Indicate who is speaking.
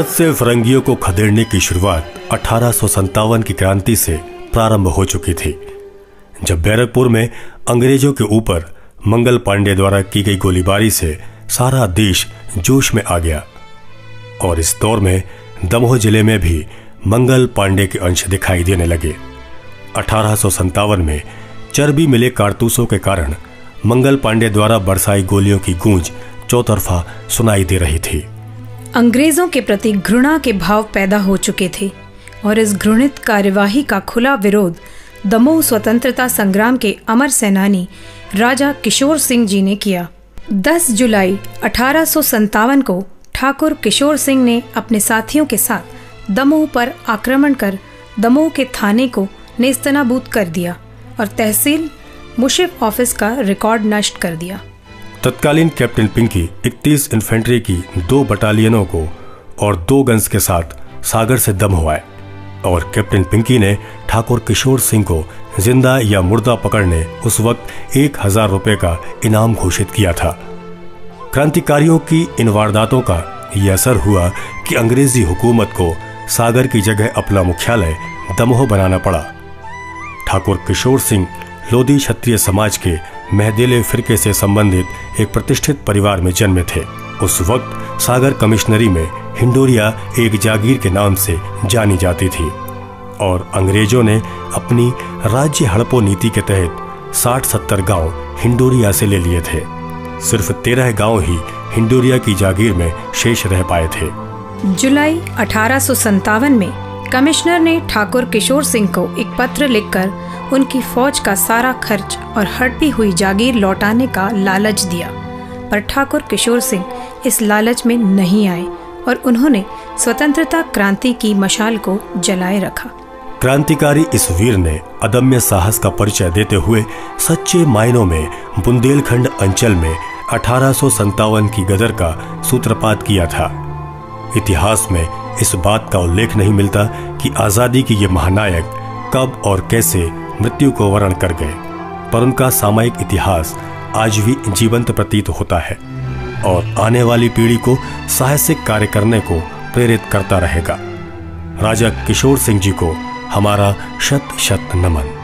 Speaker 1: भारत से फिरंगियों को खदेड़ने की शुरुआत 1857 की क्रांति से प्रारंभ हो चुकी थी, जब बैरकपुर में अंग्रेजों के ऊपर मंगल पांडे द्वारा की गई गोलीबारी से सारा देश जोश में आ गया। और इस दौर में दमोह जिले में भी मंगल पांडे के अंश दिखाई देने लगे। 1857 में चर्बी मिले कारतूसों के कारण मंगल पांडे द्वारा बरसाई गोलियों की गूंज चौतरफा सुनाई दे रही थी।
Speaker 2: अंग्रेजों के प्रति घृणा के भाव पैदा हो चुके थे और इस घृणित कार्यवाही का खुला विरोध दमोह स्वतंत्रता संग्राम के अमर सेनानी राजा किशोर सिंह जी ने किया। 10 जुलाई 1857 को ठाकुर किशोर सिंह ने अपने साथियों के साथ दमोह पर आक्रमण कर दमोह के थाने को नेस्तनाबूद कर दिया और तहसील मुशीफ ऑफिस का रिकॉर्ड नष्ट कर दिया।
Speaker 1: तत्कालीन कैप्टन पिंकी 31 इन्फेंट्री की 2 बटालियनों को और 2 गन्स के साथ सागर से दमोह आए और कैप्टन पिंकी ने ठाकुर किशोर सिंह को जिंदा या मुर्दा पकड़ने उस वक्त 1000 रुपए का इनाम घोषित किया था। क्रांतिकारियों की इन वारदातों का यह असर हुआ कि अंग्रेजी हुकूमत को सागर की जगह अपना मुख्यालय दमोह बनाना पड़ा। ठाकुर किशोर सिंह लोधी क्षत्रिय समाज के महदेले फिरके से संबंधित एक प्रतिष्ठित परिवार में जन्मे थे। उस वक्त सागर कमिश्नरी में हिंडोरिया एक जागीर के नाम से जानी जाती थी और अंग्रेजों ने अपनी राज्य हड़पो नीति के तहत 60-70 गांव हिंडोरिया से ले लिए थे। सिर्फ 13 गांव ही हिंडोरिया की जागीर में शेष रह पाए थे।
Speaker 2: जुलाई 1857 में कमिश्नर ने ठाकुर किशोर सिंह को एक पत्र लिखकर उनकी फौज का सारा खर्च और हड़पी हुई जागीर लौटाने का लालच दिया, पर ठाकुर किशोर सिंह इस लालच में नहीं आए और उन्होंने स्वतंत्रता क्रांति की मशाल को जलाए रखा।
Speaker 1: क्रांतिकारी इस वीर ने अदम्य साहस का परिचय देते हुए सच्चे मायनों में बुंदेलखंड अंचल में 1857 की गदर का सूत्रपात किया था। इतिहास में इस बात का उल्लेख नहीं मिलता कि आजादी की ये महानायक कब और कैसे मृत्यु को वरण कर गए, पर उनका सामयिक इतिहास आज भी जीवंत प्रतीत होता है और आने वाली पीढ़ी को साहसिक कार्य करने को प्रेरित करता रहेगा। राजा किशोर सिंह जी को हमारा शत शत नमन।